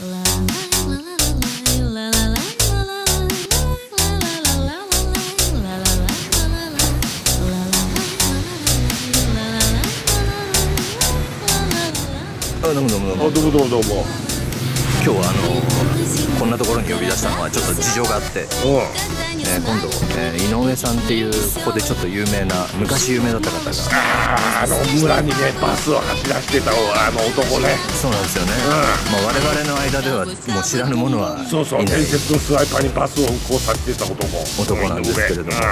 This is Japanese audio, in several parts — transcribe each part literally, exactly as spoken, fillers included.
あ、どうもどうもどうも。 どうもどうもどうも。 今日はあのこんなところに呼び出したのはちょっと事情があって、 うん。 えー今度、えー井上さんっていうここでちょっと有名な、昔有名だった方が、 ああ、あの村にねバスを走らせてたあの男ね。 そうなんですよね、まあ、我々の間ではもう知らぬ者はいない。 そうそう、伝説のスワイパーにバスを運行させてた男。 男なんですけれども、 うんうん。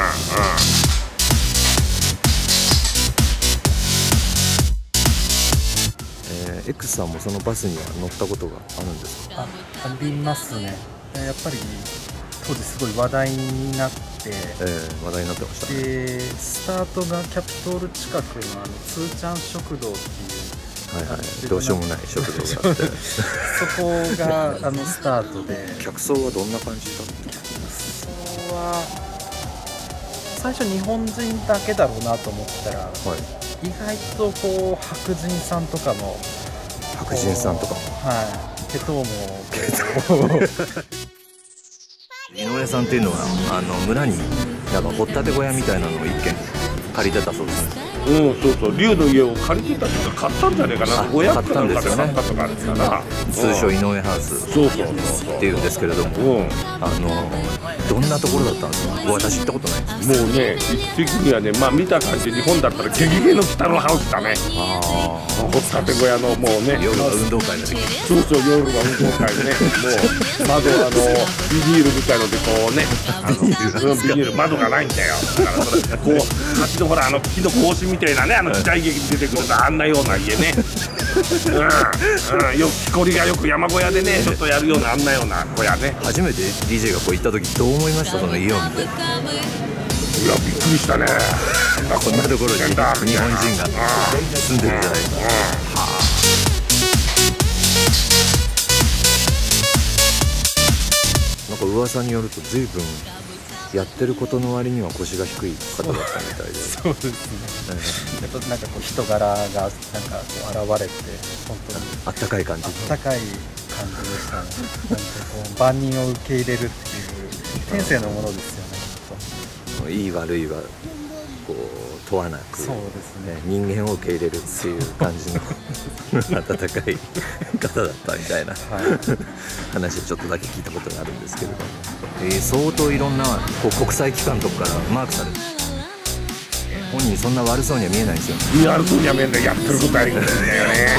えー X さんもそのバスには乗ったことがあるんですか？ あ、ありますね。やっぱり当時すごい話題になって、 えー、話題になってましたね。 でスタートがキャピトール近くのあのつーちゃん食堂っていう、 はいはい、どうしようもない食堂があってそこがあのスタートで、 客層はどんな感じだった？ そこは最初日本人だけだろうなと思ったら、 はい、 意外とこう白人さんとかも、 白人さんとかも、 はい、ケトウも井上さんっていうのはあの村になんか掘ったて小屋みたいなのを一軒借りてたそうですね。 うん、そうそう、龍の家を借りてたっていうか買ったんじゃねえかな。ごひゃくかなんかで買ったとかあるかな。 通称井上ハウスそうそうそうそうっていうんですけれども、 うん、 あのどんなところだったんですか？私行ったことないです。 もうね、一的にはね、まあ見た感じ日本だったらゲゲゲの鬼太郎ハウスだね。 あ掘ったて小屋のもうね、 夜は運動会の時にそうそう、夜は運動会ね、もう窓はあのビニールみたいのでこうね、あのビニール窓がないんだよ。だからそれこう端のほらあの木の格子みたいなね、あの時代劇に出てくるあんなような家ね。うんうん、よく木こりがよく山小屋でねちょっとやるようなあんなような小屋ね。 初めて ディージェー がこう行った時どう思いました？その家を見て。 いや、びっくりしたね。 こんなところに日本人が住んでるじゃないですか。なんか噂によると随分やってることの割には腰が低い方だったみたいで。 そうですね。やっぱなんかこう人柄がなんかこう現れて、本当にあったかい感じ。 あったかい感じでしたね。なんかこう万人を受け入れるっていう天性のものですよね。 いい悪いはこう問わなく、 そうですね。 人間を受け入れるっていう感じの温かい方だったみたいな、はい、話をちょっとだけ聞いたことがあるんですけれども、えー、相当いろんなこう国際機関とかからマークされて、本人そんな悪そうには見えないんですよね。 悪そうには見えない。やってることあるんだよね。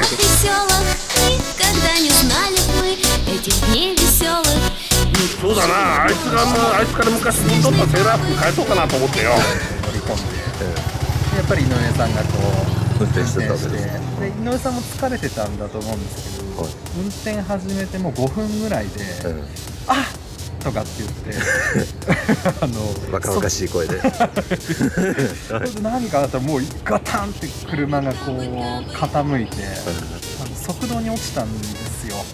そうだな、あいつがあいつから昔に撮ったセーラー服変えそうかなと思ってよ。 乗り込んで、やっぱり井上さんがこう運転してたわけです。 で井上さんも疲れてたんだと思うんですけど、 はい、 運転始めてもうごふんぐらいで「うん、あっ!」とかって言ってあの若々しい声で何かあったらもうガタンって車がこう傾いて、あの側道に落ちたんですよ。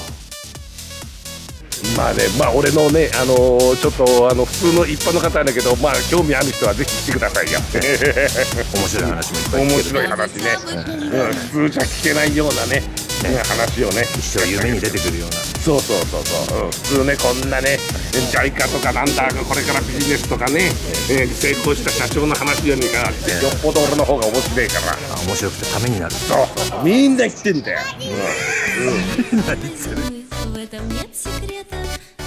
まあね、まあ俺のね、あのー、ちょっとあの普通の一般の方だけど、まあ興味ある人はぜひ来てくださいよ。 面白い話もいっぱい聞ける。 面白い話ね、うん、普通じゃ聞けないようなね、ね話をね、 一生夢に出てくるような。 そうそうそうそう、うん、普通ね、こんなね、ジャイカとかなんだ、これからビジネスとかね、えー、成功した社長の話よりか、よっぽど俺の方が面白いから。 あ、面白くてためになる。 そう、みんな来てんだよ。うん、うん何それ。 В этом нет секрета.